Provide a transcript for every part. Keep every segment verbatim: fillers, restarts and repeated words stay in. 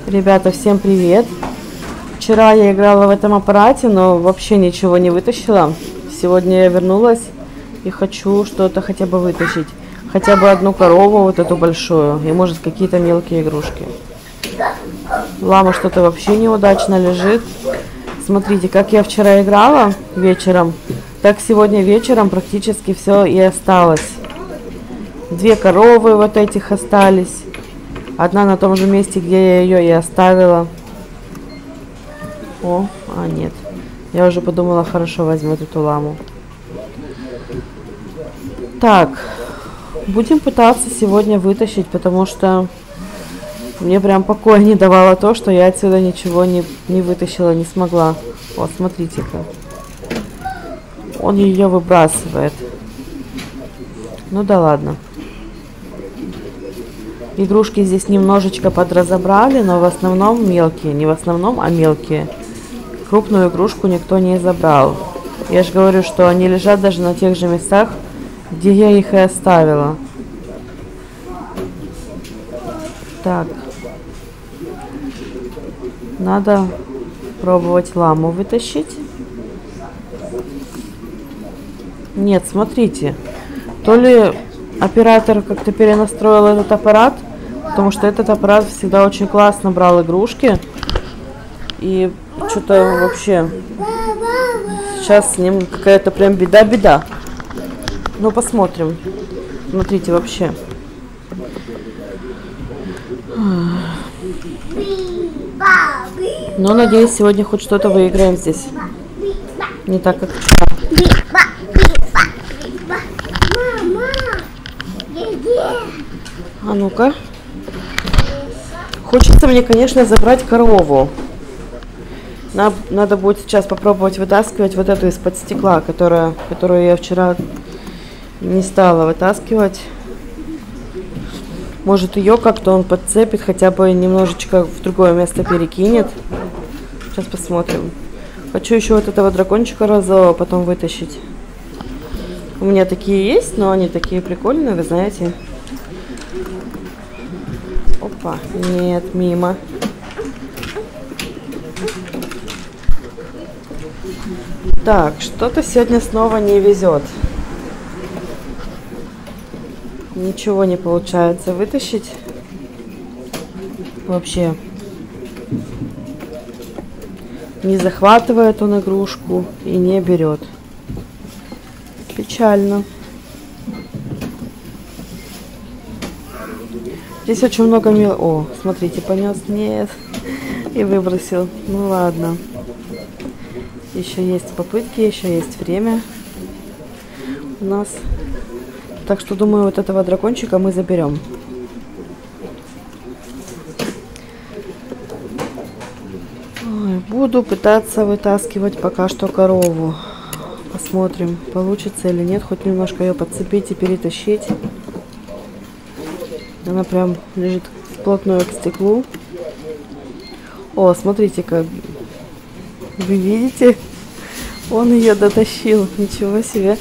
Ребята, всем привет! Вчера я играла в этом аппарате, но вообще ничего не вытащила. Сегодня я вернулась и хочу что-то хотя бы вытащить. Хотя бы одну корову, вот эту большую, и может какие-то мелкие игрушки. Лама что-то вообще неудачно лежит. Смотрите, как я вчера играла вечером, так сегодня вечером практически все и осталось. Две коровы вот этих остались. Одна на том же месте, где я ее и оставила. О, а нет. Я уже подумала, хорошо, возьмет эту ламу. Так, будем пытаться сегодня вытащить, потому что мне прям покоя не давало то, что я отсюда ничего не, не вытащила, не смогла. Вот, смотрите-ка. Он ее выбрасывает. Ну да ладно. Игрушки здесь немножечко подразобрали, но в основном мелкие. Не в основном, а мелкие. Крупную игрушку никто не забрал. Я же говорю, что они лежат даже на тех же местах, где я их и оставила. Так. Надо пробовать ламу вытащить. Нет, смотрите. То ли оператор как-то перенастроил этот аппарат, потому что этот аппарат всегда очень классно брал игрушки. И что-то вообще сейчас с ним какая-то прям беда-беда. Ну, посмотрим. Смотрите, вообще. Ну, надеюсь, сегодня хоть что-то выиграем здесь. Не так, как вчера. А ну-ка. Хочется мне, конечно, забрать корову. Надо будет сейчас попробовать вытаскивать вот эту из-под стекла, которая, которую я вчера не стала вытаскивать. Может, ее как-то он подцепит, хотя бы немножечко в другое место перекинет. Сейчас посмотрим. Хочу еще вот этого дракончика розового потом вытащить. У меня такие есть, но они такие прикольные, вы знаете. Опа, нет, мимо. Так, что-то сегодня снова не везет. Ничего не получается вытащить. Вообще. Не захватывает он игрушку и не берет. Печально. Здесь очень много мел... О, смотрите, понес. Нет. И выбросил. Ну ладно. Еще есть попытки, еще есть время у нас. Так что, думаю, вот этого дракончика мы заберем. Ой, буду пытаться вытаскивать пока что корову. Посмотрим, получится или нет. Хоть немножко ее подцепить и перетащить. Она прям лежит вплотную к стеклу. О, смотрите-ка. Вы видите? Он ее дотащил. Ничего себе.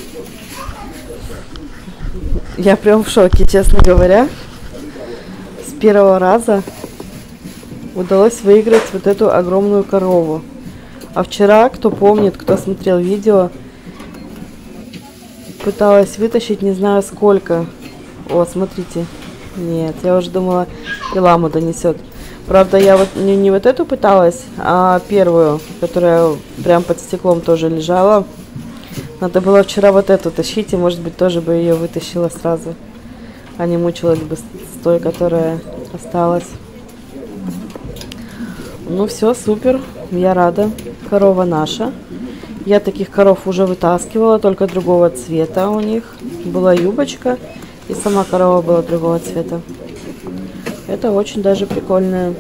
Я прям в шоке, честно говоря. С первого раза удалось выиграть вот эту огромную корову. А вчера, кто помнит, кто смотрел видео, пыталась вытащить не знаю сколько. О, смотрите. Нет, я уже думала, и ламу донесет. Правда, я вот не, не вот эту пыталась, а первую, которая прям под стеклом тоже лежала. Надо было вчера вот эту тащить, и, может быть, тоже бы ее вытащила сразу. А не мучилась бы с той, которая осталась. Ну все, супер, я рада. Корова наша. Я таких коров уже вытаскивала, только другого цвета у них. Была юбочка, и сама корова была другого цвета. Это очень даже прикольно.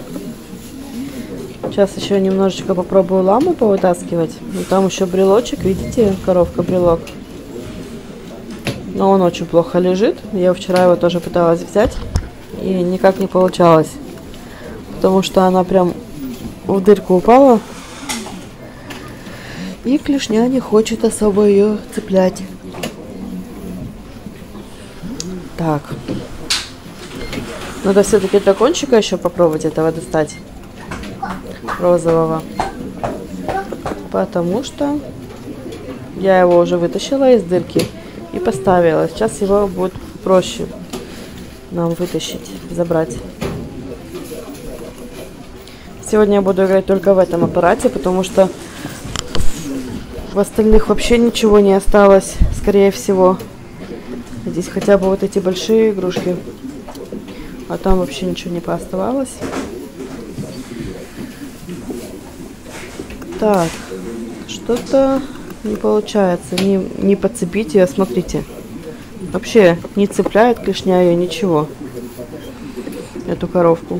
Сейчас еще немножечко попробую ламу повытаскивать. И там еще брелочек, видите, коровка-брелок. Но он очень плохо лежит. Я вчера его тоже пыталась взять. И никак не получалось. Потому что она прям в дырку упала. И клешня не хочет особо ее цеплять. Так. Надо все-таки дракончика еще попробовать этого достать. Розового. Потому что я его уже вытащила из дырки и поставила. Сейчас его будет проще нам вытащить, забрать. Сегодня я буду играть только в этом аппарате, потому что в остальных вообще ничего не осталось, скорее всего. Здесь хотя бы вот эти большие игрушки, а там вообще ничего не пооставалось. Так, что-то не получается, не, не подцепить ее, смотрите. Вообще не цепляет клешня ее, ничего, эту коровку.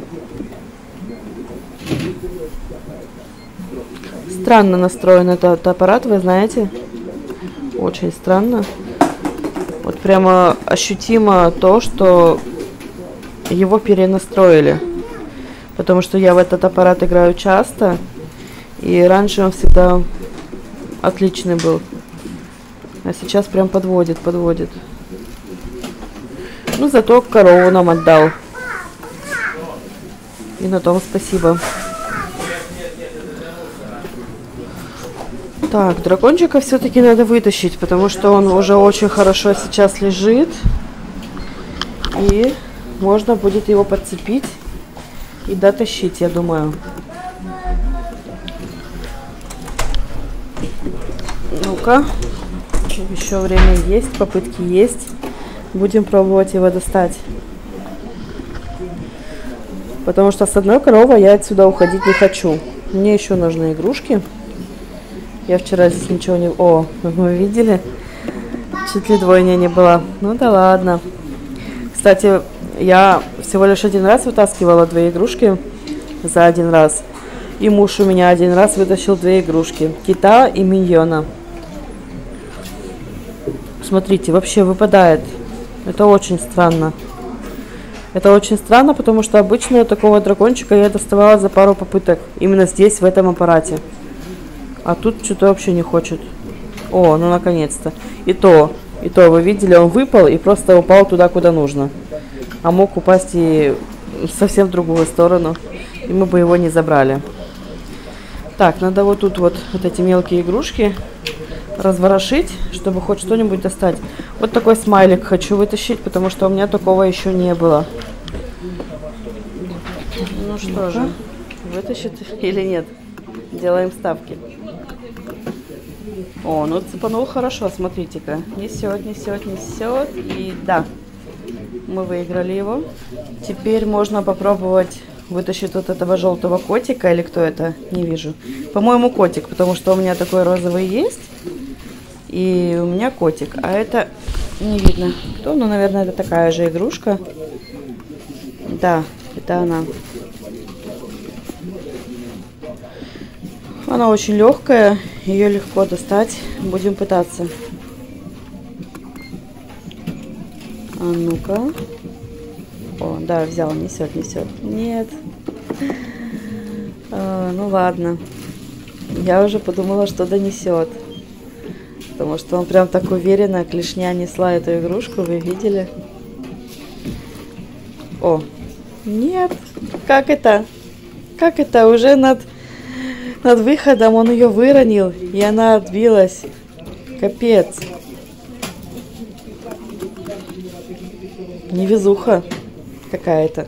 Странно настроен этот аппарат, вы знаете, очень странно. Вот прямо ощутимо то, что его перенастроили, потому что я в этот аппарат играю часто, и раньше он всегда отличный был, а сейчас прям подводит, подводит. Ну, зато корову нам отдал, и на том спасибо. Так, дракончика все-таки надо вытащить, потому что он уже очень хорошо сейчас лежит. И можно будет его подцепить и дотащить, я думаю. Ну-ка, еще время есть, попытки есть. Будем пробовать его достать. Потому что с одной коровой я отсюда уходить не хочу. Мне еще нужны игрушки. Я вчера здесь ничего не... О, вы видели? Чуть ли двойня не была. Ну да ладно. Кстати, я всего лишь один раз вытаскивала две игрушки за один раз. И муж у меня один раз вытащил две игрушки. Кита и миньона. Смотрите, вообще выпадает. Это очень странно. Это очень странно, потому что обычно такого дракончика я доставала за пару попыток. Именно здесь, в этом аппарате. А тут что-то вообще не хочет. О, ну наконец-то. И то, и то, вы видели, он выпал и просто упал туда, куда нужно. А мог упасть и совсем в другую сторону. И мы бы его не забрали. Так, надо вот тут вот, вот эти мелкие игрушки разворошить, чтобы хоть что-нибудь достать. Вот такой смайлик хочу вытащить, потому что у меня такого еще не было. Ну что же, вытащит или нет? Делаем ставки. О, ну цепанул хорошо, смотрите-ка. Несет, несет, несет. И да, мы выиграли его. Теперь можно попробовать вытащить вот этого желтого котика. Или кто это? Не вижу. По-моему, котик, потому что у меня такой розовый есть. И у меня котик. А это не видно. Кто? Ну, наверное, это такая же игрушка. Да, это она. Она очень легкая, ее легко достать. Будем пытаться. А ну-ка. О, да, взял, несет, несет. Нет. А, ну ладно. Я уже подумала, что донесет. Потому что он прям так уверенно, клешня несла эту игрушку, вы видели? О, нет. Как это? Как это? Уже над... Над выходом он ее выронил, и она отбилась. Капец. Невезуха какая-то.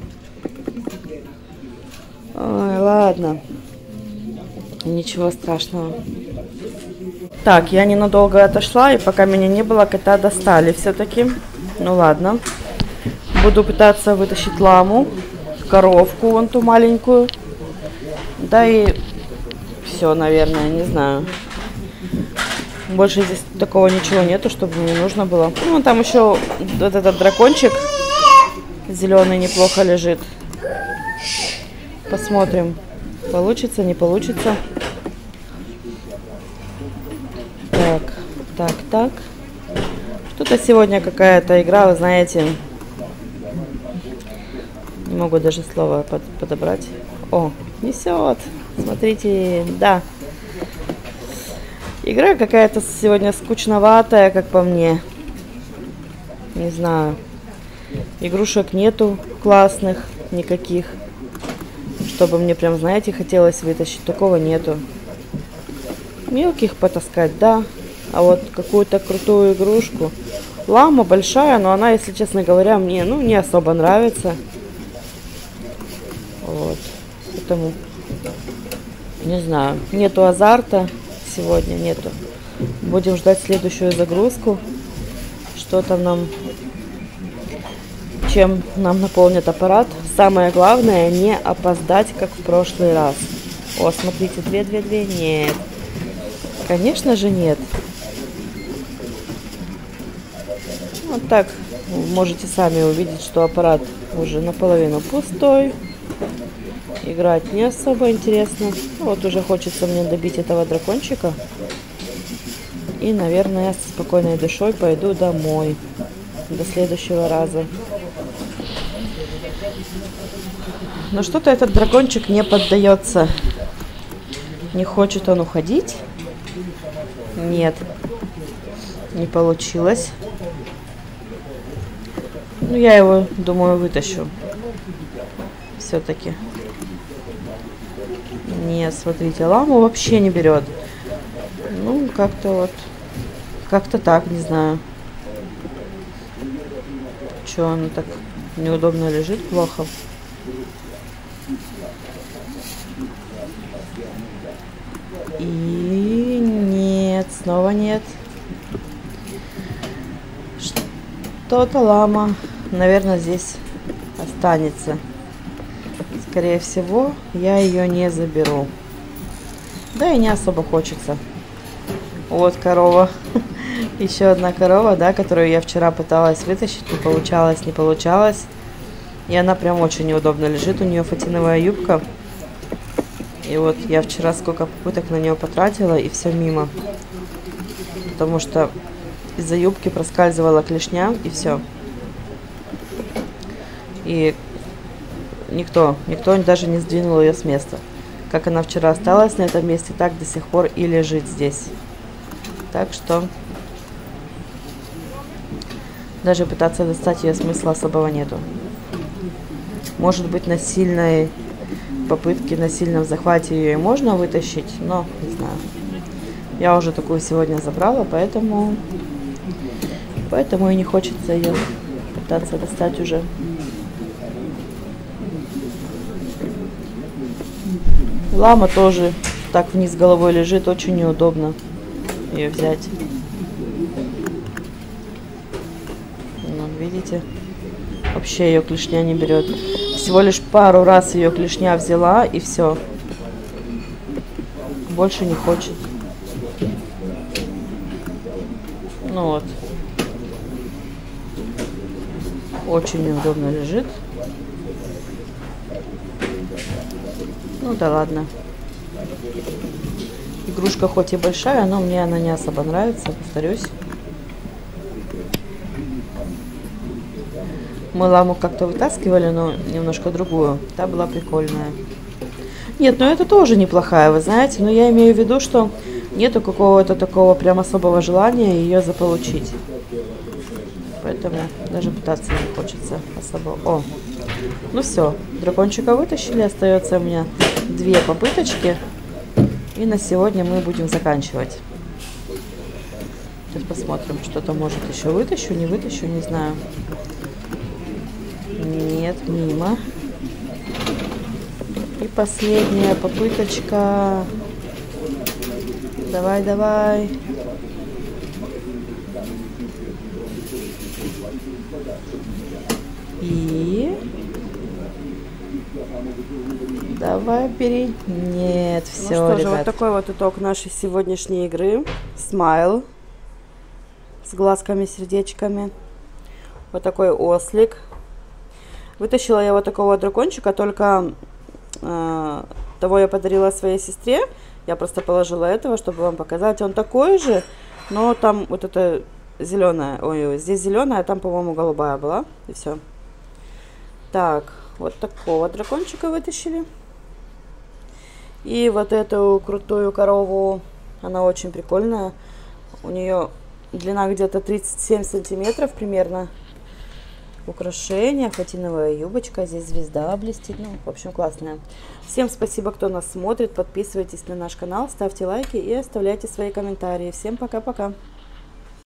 Ой, ладно. Ничего страшного. Так, я ненадолго отошла, и пока меня не было, кота достали все-таки. Ну ладно. Буду пытаться вытащить ламу, коровку, вон ту маленькую. Да и... Все, наверное, не знаю. Больше здесь такого ничего нету, чтобы мне нужно было. Ну, там еще вот этот дракончик зеленый неплохо лежит. Посмотрим, получится, не получится. Так, так, так. Что-то сегодня какая-то игра, вы знаете. Не могу даже слово под подобрать. О, несет. Смотрите, да. Игра какая-то сегодня скучноватая, как по мне. Не знаю. Игрушек нету классных никаких, чтобы мне прям, знаете, хотелось вытащить. Такого нету. Мелких потаскать, да. А вот какую-то крутую игрушку. Лама большая, но она, если честно говоря, мне, ну, не особо нравится. Вот. Поэтому, не знаю, нету азарта сегодня, нету. Будем ждать следующую загрузку. Что там нам, чем нам наполнит аппарат. Самое главное, не опоздать, как в прошлый раз. О, смотрите, две, две, две, нет. Конечно же нет. Вот так можете сами увидеть, что аппарат уже наполовину пустой. Играть не особо интересно. Вот уже хочется мне добить этого дракончика. И, наверное, со спокойной душой пойду домой. До следующего раза. Но что-то этот дракончик не поддается. Не хочет он уходить. Нет. Не получилось. Ну, я его, думаю, вытащу. Все-таки. Нет, смотрите, ламу вообще не берет. Ну, как-то вот. Как-то так, не знаю. Че, она так неудобно лежит, плохо. И нет, снова нет. Что-то лама, наверное, здесь останется. Скорее всего, я ее не заберу. Да и не особо хочется. Вот корова. Еще одна корова, да, которую я вчера пыталась вытащить. Не получалось, не получалось. И она прям очень неудобно лежит. У нее фатиновая юбка. И вот я вчера сколько попыток на нее потратила, и все мимо. Потому что из-за юбки проскальзывала клешня, и все. И никто, никто даже не сдвинул ее с места. Как она вчера осталась на этом месте, так до сих пор и лежит здесь. Так что даже пытаться достать ее смысла особого нету. Может быть, на сильной попытке, на сильном захвате ее и можно вытащить, но не знаю. Я уже такую сегодня забрала, поэтому поэтому и не хочется ее пытаться достать уже. Лама тоже так вниз головой лежит, очень неудобно ее взять. Ну, видите, вообще ее клешня не берет. Всего лишь пару раз ее клешня взяла, и все. Больше не хочет. Ну вот. Очень неудобно лежит. Ну да ладно. Игрушка хоть и большая, но мне она не особо нравится, повторюсь. Мы ламу как-то вытаскивали, но немножко другую. Та была прикольная. Нет, ну это тоже неплохая, вы знаете. Но я имею в виду, что нету какого-то такого прям особого желания ее заполучить. Поэтому даже пытаться не хочется особо. О, ну все, дракончика вытащили. Остается у меня две попыточки. И на сегодня мы будем заканчивать. Сейчас посмотрим, что-то может еще вытащу, не вытащу, не знаю. Нет, мимо. И последняя попыточка. Давай, давай. И... Давай, бери. Нет, все, ну что же, ребят. Вот такой вот итог нашей сегодняшней игры. Смайл. С глазками-сердечками. Вот такой ослик. Вытащила я вот такого дракончика, только э, того я подарила своей сестре. Я просто положила этого, чтобы вам показать. Он такой же, но там вот это зеленая. Ой, здесь зеленая, а там, по-моему, голубая была. И все. Так, вот такого дракончика вытащили. И вот эту крутую корову, она очень прикольная. У нее длина где-то тридцать семь сантиметров примерно. украшения, хатиновая юбочка, здесь звезда блестит, ну, в общем, классная. Всем спасибо, кто нас смотрит, подписывайтесь на наш канал, ставьте лайки и оставляйте свои комментарии. Всем пока-пока!